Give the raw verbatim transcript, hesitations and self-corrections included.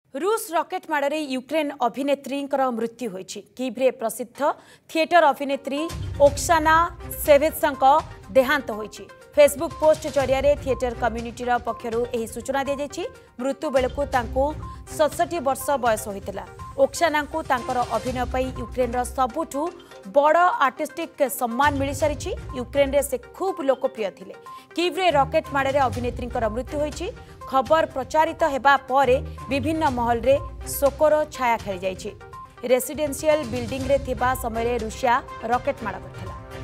रूस रॉकेट माड़े यूक्रेन अभिनेत्री मृत्यु होईछि। कीव्रे प्रसिद्ध थिएटर अभिनेत्री ओक्साना सेवेत्सका देहांत होईछि। फेसबुक पोस्ट जरिया थिएटर कम्युनिटीर पक्षरु एही सूचना दी जाइछि। मृत्यु बेलकु तांको सड़सठ वर्ष बयस होइतिला। ओक्साना को तांकर अभिनय पई यूक्रेन रो सबुठु बड़ आर्टिस्टिक सम्मान मिली सारिछि। यूक्रेन रे से खूब लोकप्रिय थिले। कीव्रे रॉकेट माड़े अभिनेत्री मृत्यु होईछि। खबर प्रचारित हेबा परे विभिन्न महल रे शोकर छाया खेली जाइछि। रेसिडेंशियल बिल्डिंग रे थिबा समय रे रूसिया रॉकेट माड़ करथिला।